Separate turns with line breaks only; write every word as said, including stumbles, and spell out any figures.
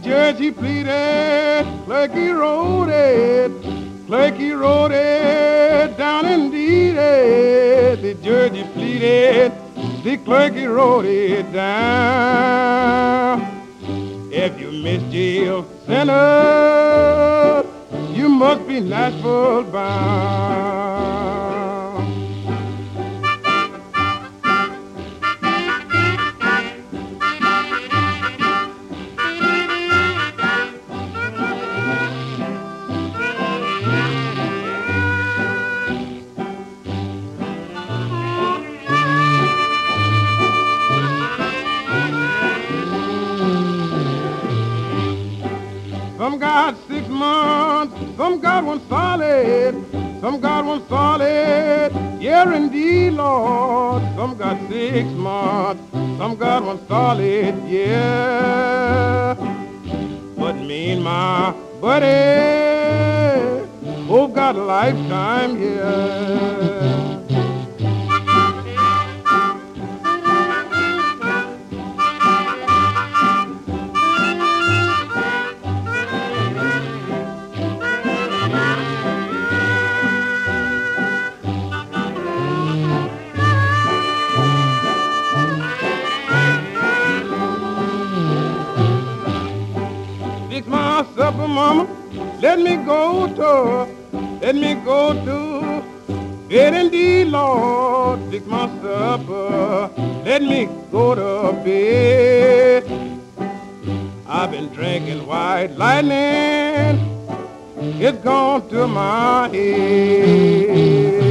judge he pleaded, clerk he wrote it, clerk he wrote it down indeed. The judge he pleaded, the clerk he wrote it down. If you miss jail sinner, you must be Nashville bound. Some got six months, some got one solid, some got one solid, yeah indeed, Lord. Some got six months, some got one solid, yeah. But me and my buddy both got a lifetime, yeah. Fix my supper, mama, let me go to, let me go to bed indeed, Lord. Fix my supper, let me go to bed. I've been drinking white lightning, it's gone to my head.